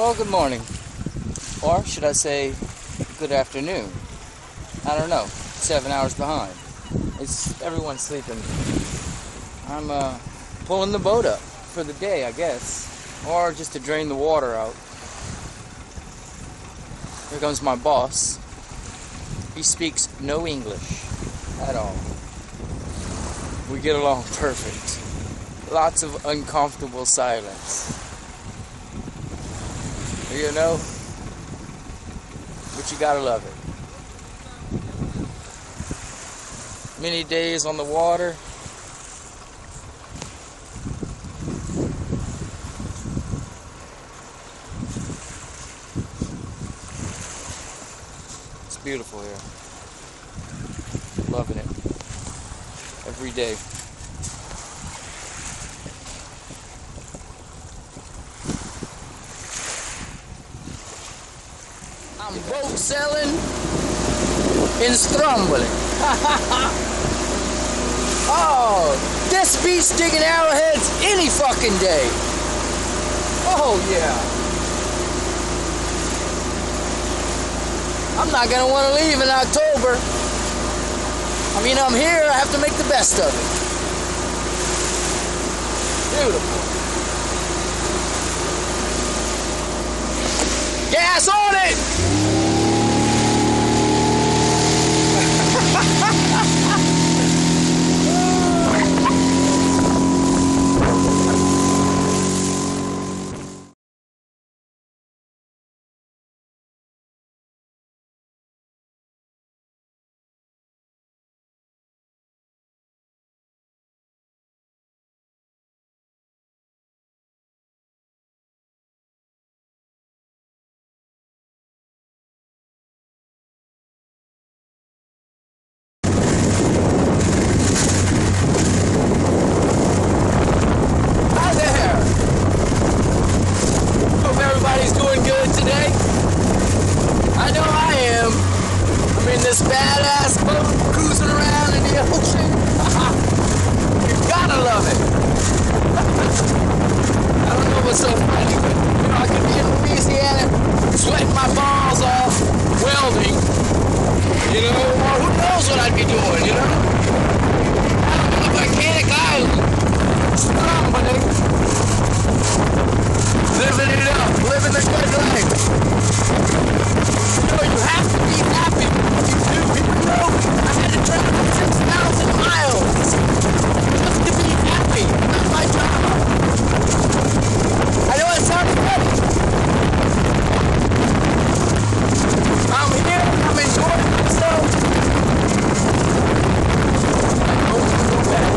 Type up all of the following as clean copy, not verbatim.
Well, good morning. Or should I say, good afternoon? I don't know. 7 hours behind. Everyone's sleeping. I'm pulling the boat up for the day, I guess. Or just to drain the water out. Here comes my boss. He speaks no English at all. We get along perfect. Lots of uncomfortable silence. You know? But you gotta love it. Many days on the water. It's beautiful here. Loving it. Every day. I'm boat selling in Stromboli. Oh, this beach digging arrowheads any fucking day. Oh yeah. I'm not gonna want to leave in October. I mean, I'm here, I have to make the best of it. Beautiful. Gas on it! This badass boat cruising around in the ocean. You gotta love it. I don't know what's so funny, but you know, I could be in Louisiana sweating my balls off welding, you know, or who knows what I'd be doing, you know? I'm on a volcanic island, Stromboli, living it up, living the good life. You know, you have to be happy. I had to travel 6,000 miles just to be happy. That's my job. I know it sounds funny. I'm here. I'm enjoying myself. I hope to go back.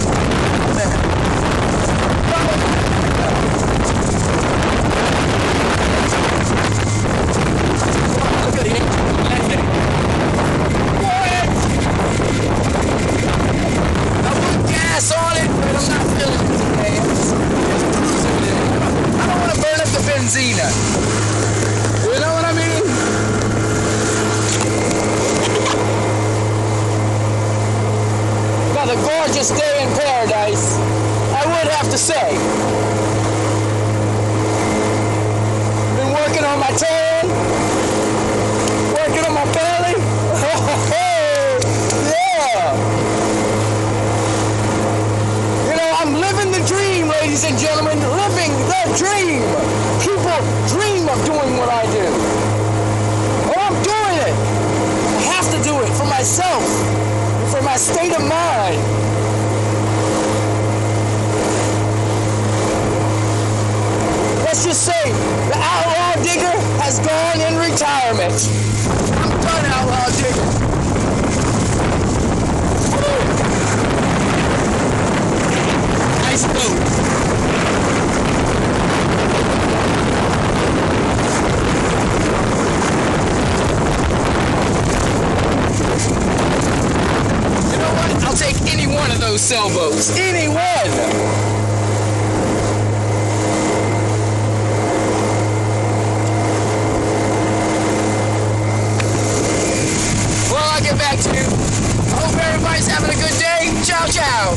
Look at him. On it, but I'm not feeling it today. I'm just cruising it. I don't want to burn up the benzina. You know what I mean? Another gorgeous day in paradise, I would have to say. Been working on my tan, working on my belly. Yeah. Ladies and gentlemen, living the dream. People dream of doing what I do. Well, I'm doing it. I have to do it for myself, for my state of mind. Let's just say the outlaw digger has gone in retirement. I'm done, outlaw digger. Nice boat. I'll take any one of those sailboats. Any one! Well, I'll get back to you. I hope everybody's having a good day. Ciao, ciao.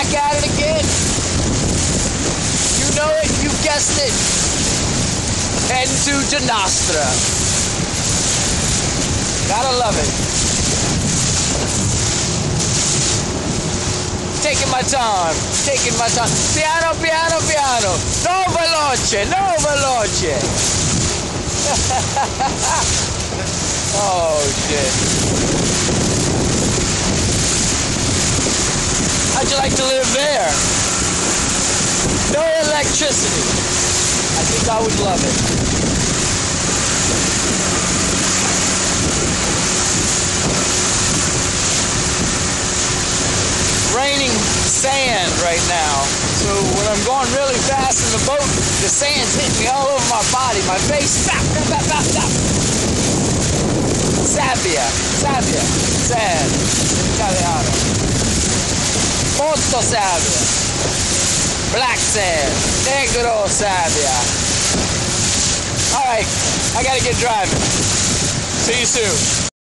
back at it again. You know it, you guessed it. Heading to Ginostra. Gotta love it. Taking my time. Piano, piano, piano. No veloce, no veloce. Oh, shit. How'd you like to live there? No electricity. I think I would love it. Raining sand right now. So when I'm going really fast in the boat, the sand's hitting me all over my body, my face. Stop. Sabbia, sand, Italiano. Molto sabbia. Black sand, negro sabbia. All right, I gotta get driving. See you soon.